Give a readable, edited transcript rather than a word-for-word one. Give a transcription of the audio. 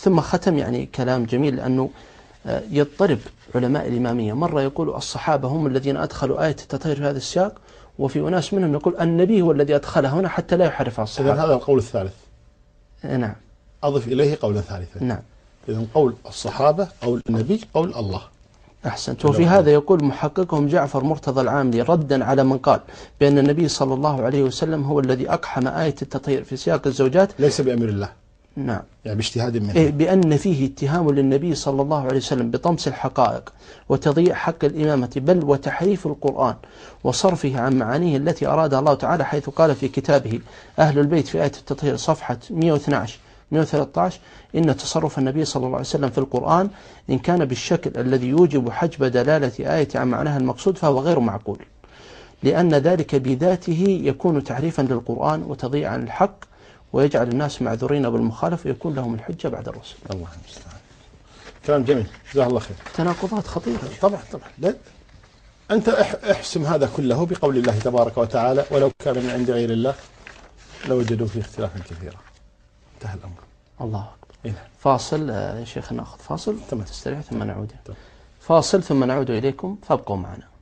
ثم ختم يعني كلام جميل، لأنه يضطرب علماء الإمامية، مرة يقول الصحابة هم الذين أدخلوا آية التطهير في هذا السياق، وفي أناس منهم يقول النبي هو الذي أدخلها هنا حتى لا يحرفها الصحابة. إذن هذا القول الثالث. نعم. أضف إليه قولا ثالثا. نعم. إذن قول الصحابة، قول النبي، قول الله. أحسنت. وفي هذا يقول محققهم جعفر مرتضى العاملي ردا على من قال بأن النبي صلى الله عليه وسلم هو الذي أقحم آية التطهير في سياق الزوجات ليس بأمر الله. نعم. يعني باجتهاد منه. بأن فيه اتهام للنبي صلى الله عليه وسلم بطمس الحقائق وتضييع حق الإمامة، بل وتحريف القرآن وصرفه عن معانيه التي أرادها الله تعالى، حيث قال في كتابه أهل البيت في آية التطهير صفحة 112 113 إن تصرف النبي صلى الله عليه وسلم في القرآن إن كان بالشكل الذي يوجب حجب دلالة آية عن معناها المقصود فهو غير معقول، لأن ذلك بذاته يكون تحريفا للقرآن وتضييعا للحق، ويجعل الناس معذورين بالمخالفة ويكون لهم الحجة بعد الرسل. الله المستعان. كلام جميل، جزاه الله خير. تناقضات خطيرة. طبعا لا. أنت احسم هذا كله بقول الله تبارك وتعالى ولو كان من عند غير الله لوجدوا فيه اختلافا كثيرا. انتهى الأمر. الله أكبر. فاصل يا شيخ، نأخذ فاصل. تمام. تستريح ثم نعود. تمام. فاصل ثم نعود إليكم فابقوا معنا.